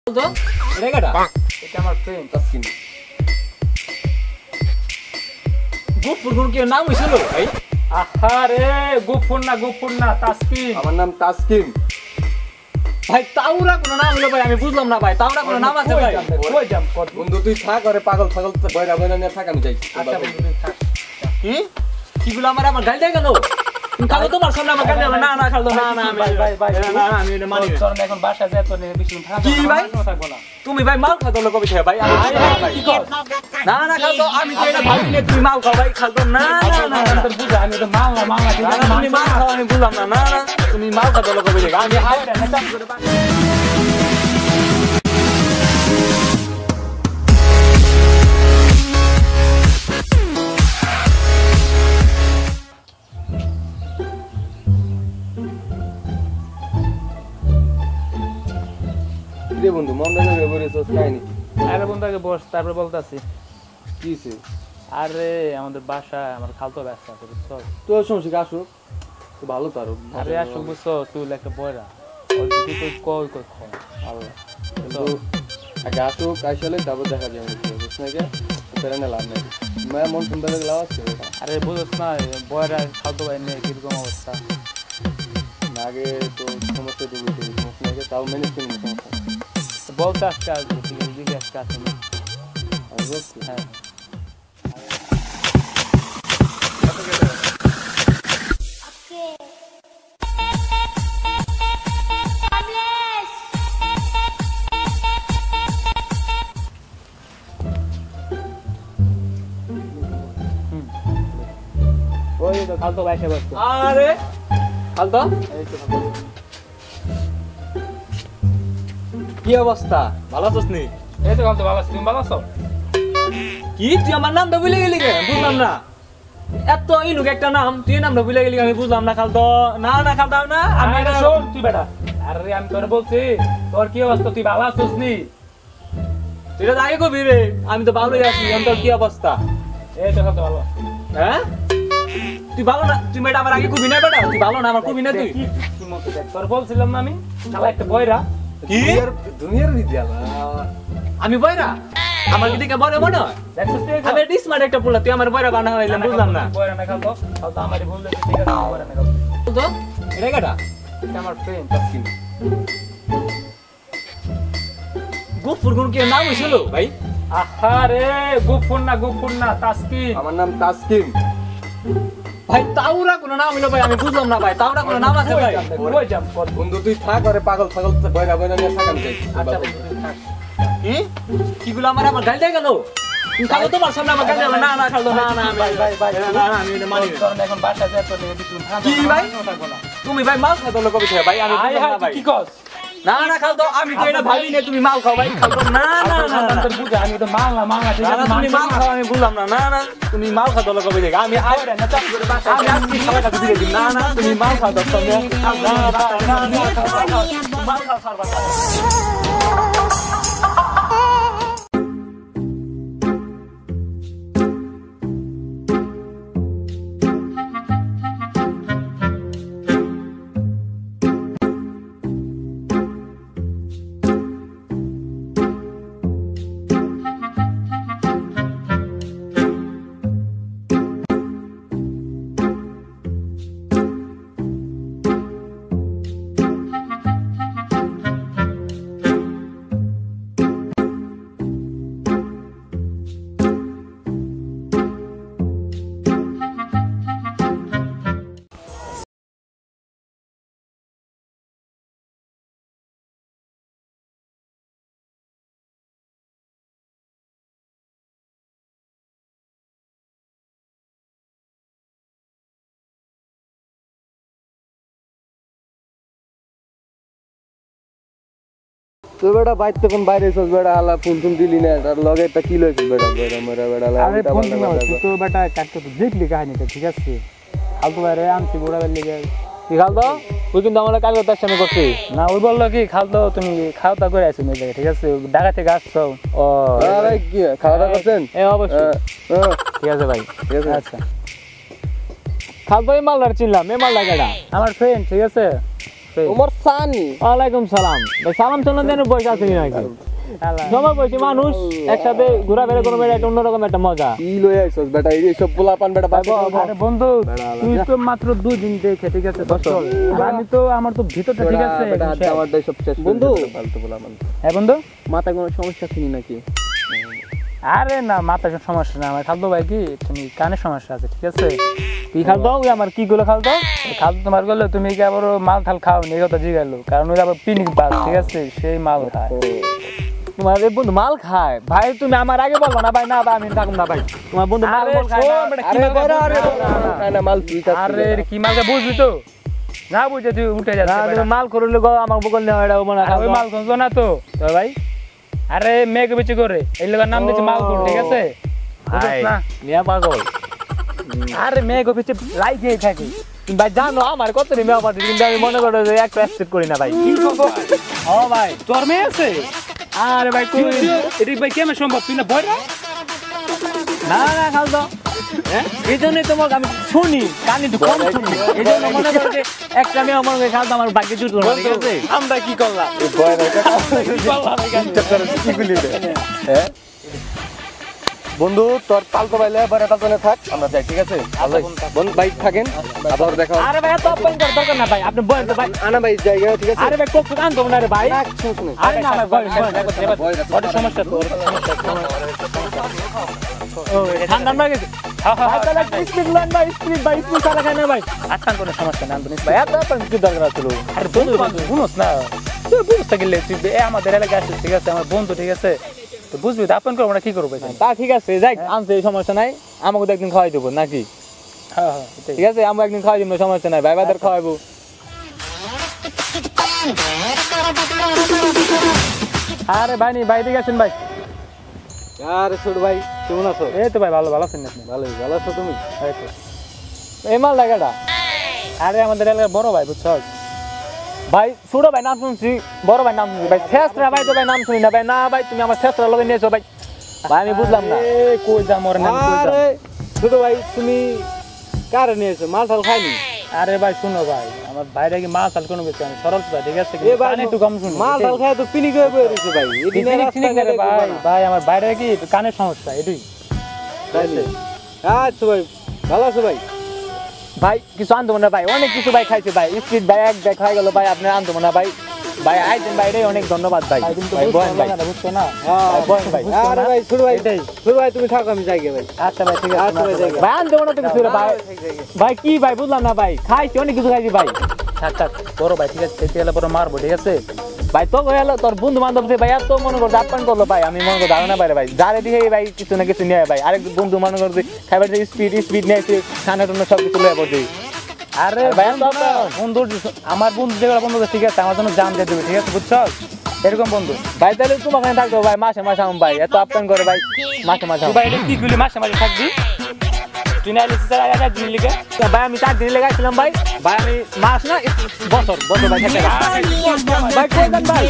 তো রেগাটা এটা আমার ফ্রেন্ড তাসকিন। গুফুর কি নাম হইছিল ভাই? আহারে গুফুর না তাসকিন। আমার নাম তাসকিন ভাই। তাওরা কোন নাম হলো ভাই? আমি বুঝলাম না ভাই। তাওরা কোন নাম আছে ভাই? কই যাম কত বন্ধু তুই থাক আরে পাগল পাগল বইরা বইরা নিয়ে থাক আমি যাই। আচ্ছা বন্ধু তুই থাক। কি গুলো আমার গাল দেয় কেন? খালো তোমার সামনে আমার গাল দেয় না? না খালো না না আমি ভাই না না আমি এটা মানি না। তোর এখন বাসা যেত না বেশি থাকবো কি ভাই? থাকবো না। তুমি ভাই মাল খাও তো কবে থেকে ভাই? আমি কি কর? না না খালো আমি তো এটা ভাই নিয়ে তুমি মাল খাও ভাই। খালো না না না তোর বুঝা আমি তো মাংলা ঠিক আছে তুমি মাল খাও আমি বুঝলাম না। না না তুমি মাল খাও তো কবে থেকে? আমি আইরা না চাপ করে রে বন্ধু মন লাগে বলেছস কাহিনী আরে বন্ধু আগে বস তারপর বলতাছি। কি হইছে? আরে আমাদের বাসা আমার খালতো ব্যস্ত আছে বুঝছো? তো সমস্যা আসুক তো ভালো তো আরো। আরে আসো বুঝছো তুই একটা বয়রা ওর যদি তুই কই আল্লাহ কিন্তু আগে আসুক আইসালে তারপর দেখা যাবে বুঝছ না কে ফেরা না লাভ নাই। মায়া মন সুন্দর লাভ আছে। আরে বুঝছ না বয়রা খালতো ভাই নিয়ে কিরকম অবস্থা। আগে তো সমস্যা তো বুঝতে সমস্যা নাই তাও মেনে কিনে সমস্যা বলতে আজকে আসবো ঠিক আছে দিকে আজকে আসবো হ্যাঁ ওই তো খালতো ভাই এসে বসছে। আরে খালতো এই তো কি অবস্থা? ভালো আছিস নি? এই তো খালতো ভালো আছি তুমি ভালো আছো? কি তুই আমার নামটা ভুলে গেলি কেন? বুঝলাম না। এত ইনুক একটা নাম তুই নামটা ভুলে গেলি আমি বুঝলাম না খালতো। না না খালতো না আমি আমি শোন তুই বেটা আরে আমি তোরে বলছি তোর কি অবস্থা তুই ভালো আছিস নি? তুই তো আগে কবি রে আমি তো ভালোই আছি। তোর কি অবস্থা? এই তো খালতো ভালো হ্যাঁ তুই ভালো না? তুই মেয়েটা আমার আগে কবি না বেটা? তুই ভালো না আমার কবি না তুই? কি মতো দেখ তোর বলছিলাম না আমি শালা একটা বয়রা কি দুনিয়ার বিদ্যালা আমি বয়রা? আমার কি দিকে বড় মনে হয়? দেখছিস তুই আমি ডিসমার্ট একটা পোলা তুই আমার বয়রা বানা হইলাম বুঝলাম না। বয়রা না খালতো খালতো আমারই ভুল হয়েছে ঠিক আছে বয়রা না খালতো তো রেগাটা এটা আমার ফ্রেন্ড তাসকিন। গুফুর কি নাম হইছিল ভাই? আহারে গুফুর না তাসকিন। আমার নাম তাসকিন ভাই। তাওরা কোন নাম হইলো ভাই? আমি বুঝলাম না ভাই। তাওরা কোন নাম আছে ভাই? কই যাম কত বন্ধু তুই থাক আরে পাগল পাগল বইরা বইরা নিয়ে থাক আমি যাই। আচ্ছা বন্ধু তুই থাক। কি গুলো আমার গাল দেয় কেন? খালো তোমার সামনে আমার গাল দেয় না? না খালো না না আমি না না আমি এটা মানি না। তোর এখন বাসা যেত না বেশি থাকবো কি ভাই? থাকবো না। তুমি ভাই মাল খাও তো কবে থেকে ভাই? আমি আয় বুঝলাম হায় না ভাই। কি কস? না না খালতো আমি তো এটা ভাবি না তুমি মাল খাও ভাই। খালতো না না না না তোর বুঝা আমি তো মাংলা ঠিক না, আছে তুমি মাল খাও আমি বুঝলাম না। না না তুমি মাল খাও তো কবে থেকে? আমি বয়রা না চাপ করে বাসা আমি আজকে খাবার কাছে দিয়ে দিই। না না তুমি মাল খাও তো তুমি মাল খাও সারবা। তো বেটা বাইর তখন বাইরে এসেছ বেটা আলা ফোন ফোন দিলি না আর লগে একটা কি লইছিস বেটা বেটা মেরা বেটা আরে ফোন দিনা তুই তো বেটা কাটতে তো দেখলি কাহিনীটা ঠিক আছে ফালতু বাইরে আনছি বড় বেল লিগে কি খালতো ওই কিন্তু আমার কালকে তার সামনে করছি না ওই বললো কি খালতো তুমি খাওয়া দাওয়া করে আছো মেয়ে ঠিক আছে ঢাকা থেকে আসছো ও আরে কি খাওয়া দাওয়া করছেন? অবশ্যই ঠিক আছে ভাই ঠিক আছে আচ্ছা খালতো এই মালদার চিনলাম এই মালদা কেডা আমার ফ্রেন্ড ঠিক আছে ওমর সানি ওয়ালাইকুম সালাম ভাই সালাম চলন দেন বসে আছেন নাকি সবাই বসে মানুষ একসাথে ঘোরাফেরা করবে এটা অন্যরকম একটা মজা কি লই আইছস বেটা এই সব পোলাপান বেটা আরে বন্ধু তুই তো মাত্র 2 দিন দেখে ঠিক আছে বছর আমি তো আমার তো ভিতরটা ঠিক আছে বেটা আমার দাই সব শেষ বন্ধু ফালতু পোলাপান হ্যাঁ বন্ধু মাথায় কোনো সমস্যা ছিল নাকি আরে না মাথায় কোনো সমস্যা না আমার খালতো ভাই কি তুমি কানে সমস্যা আছে ঠিক আছে কি খালতো আমার কি গুলো খালতো খালতো তোমার গেলে তুমি কি আবার মাল ঠাল খাও নি কথা জিগালো কারণ ওই আবার পিনিক বাস ঠিক আছে সেই মাল খায় তোমার এই বন্ধু মাল খায় ভাই তুমি আমার আগে বলবা না ভাই না ভাই আমি থাকুম না ভাই তোমার বন্ধু মাল খায় না মাল তুই আরে কি মালটা বুঝবি তো না বুঝে তুই উঠে যাচ্ছে তুমি মাল করলে গো আমার বকল নেওয়া এটা মনে ওই মাল খুঁজবো না তো ভাই আরে মেঘ বেচি করে এই লোকের নাম দিচ্ছে মাল কোন ঠিক আছে না মিয়া পাগল আরে মেঘ বেচি লাইগেই থাকে তুমি ভাই জানো আমার কত রে মেয়া পাটি কিন্তু আমি মনে করো যে একটা অ্যাকসেপ্ট করি না ভাই কি করবো ও ভাই তোর মেয়ে আছে আরে ভাই কই এটি ভাই কেমন সম্ভব তুই না ভয় না না খালতো এই জন্যই তোমাকে আমি শুনি কানি তো কম শুনি এই জন্য মনে করো যে একটা মেয়ে মনে করে খালতো আমার ভাগ্যে জুটলো না ঠিক আছে আমরা কি করলাম এই বয় না হ্যাঁ বন্ধু তোর পালতো বাইলে বড় পালতনে থাক আমরা যাই ঠিক আছে বন্ধু ভাই থাকেন আবার দেখা আরে ভাই তো পয়েন্ট করার দরকার না ভাই আপনি বলেন তো ভাই আনা ভাই জায়গা ঠিক আছে আরে ভাই কোক আন তো না রে ভাই আরে না ভাই বলেন বড় সমস্যা তো ও ঠান্ডা না গেছে ভাই তাহলে স্পিড লাইন ভাই স্পিড চালা খায় না ভাই আচ্ছা কোনো সমস্যা না আন্দনিস ভাই এত আপনার কি দরকার ছিল আরে বন্ধু বুঝছ না তুই বুঝতে গেলে তুই আমাদের এলাকায় আসছিস ঠিক আছে আমার বন্ধু ঠিক আছে তো বুঝবি তো আপন করবো না কি করবো তা ঠিক আছে যাই আনছে সমস্যা নাই আমাকে তো একদিন খাওয়াই দেবো নাকি হ্যাঁ হ্যাঁ ঠিক আছে আমি একদিন খাওয়াই দিব সমস্যা নাই ভাই বাজার খাওয়াবো আরে ভাই নি ভাই দিকে আছেন ভাই আরে ছোট ভাই কেমন আছো এই তো ভাই ভালো আছেন আপনি ভালো আছো তুমি এই তো এই মাল লাগাটা আরে আমাদের এলাকার বড় ভাই বুঝছো ভাই ছোট ভাই নাম শুনছি বড় ভাই নাম শুনছি ভাই শেষরা ভাই তো ভাই নাম শুনি না ভাই না ভাই তুমি আমার শেষরা লগে নিয়েছো ভাই ভাই আমি বুঝলাম না এই কই যা মোর নাম কই যা ছোট ভাই তুমি কার নিয়েছো মাল টাল খাইনি আরে ভাই শুনো ভাই আমার ভাইরা কি মাছ আল কোনো বেশি আমি সরল ভাই ঠিক আছে কানে একটু কম শুনি মাল টাল খায় তো পিনি করে বই রইছে ভাই এদিনে ভাই ভাই আমার ভাইরা কি একটু কানের সমস্যা এটাই আচ্ছা ভাই ভালো আছো ভাই ভাই কিছু আনতো না ভাই অনেক কিছু ভাই খাইছে ভাই স্পিড ভাই এক ব্যাগ খাই গেল ভাই আপনি আনতো না ভাই ভাই আইছেন ভাই রে অনেক ধন্যবাদ ভাই ভাই বলেন ভাই বুঝছো না ভাই বলেন ভাই আরে ভাই ছোট ভাই তুমি থাকো আমি যাই ভাই আচ্ছা ভাই ঠিক আছে আচ্ছা ভাই যাই ভাই আনতো না তো কিছু ভাই ভাই কি ভাই বুঝলাম না ভাই খাইছি অনেক কিছু খাইছি ভাই আচ্ছা বড় ভাই ঠিক আছে সেটি হলে বড় মারবো ঠিক আছে ভাই তো গেলো তোর বন্ধু বান্ধব যে ভাই এত মনে করছে আপ্যায়ন করলো ভাই আমি মনে করছি ধারণা বাইরে ভাই যারে দিয়ে ভাই কিছু না কিছু নিয়ে ভাই আরেক বন্ধু মনে করছে খাইবার স্পিড নিয়েছে খানা টানা সব কিছু লয়ে পড়ছে আরে ভাই বন্ধু আমার বন্ধু যেগুলো বন্ধু ঠিক আছে আমার জন্য জান দিয়ে দেবে ঠিক আছে বুঝছো এরকম বন্ধু ভাই তাহলে তোমার কাছে থাকতো ভাই মাসে মাসে আমার ভাই এত আপ্যায়ন করে ভাই মাসে মাসে ভাই এটা কি গুলি মাসে মাসে থাকবি তুই না লিখছিস আগে দিন লিখে ভাই আমি 4 দিন লেগাইছিলাম ভাই ভাই আমি মাস না বছর বছর ভাই খেতে ভাই কই যান ভাই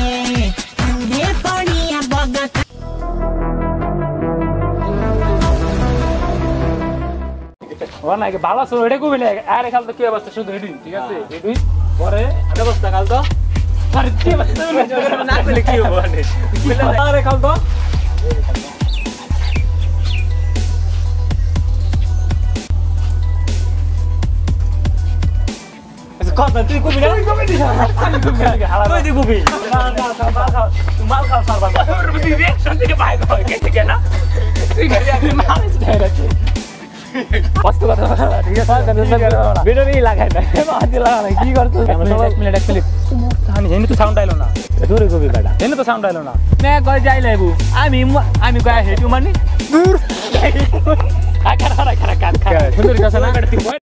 ওর নাকি ভালো আছে এটা কবি না আরে খাল তো কি অবস্থা শুধু এডুই ঠিক আছে এডুই পরে অবস্থা কাল তো আরে কি অবস্থা না পেলে কি হবে আরে কাল তো কথা তুই কবি না তুই কবি দিছ আমি কবি না হালা তুই দি কবি মাল খাও সারবা তুই রিঅ্যাকশন থেকে ভাই কে না তুই গাড়ি মাল দিছ কষ্ট কথা ঠিক আছে ভিডিও নি লাগাই না মাঝে লাগা কি করছ এক মিনিট জানি হেন তো সাউন্ড আইলো না দূরে কবি বেটা হেন তো সাউন্ড আইলো না নে কই যাই লাইবু আমি কই হেটু মানি দূর আকার কাট সুন্দর কথা না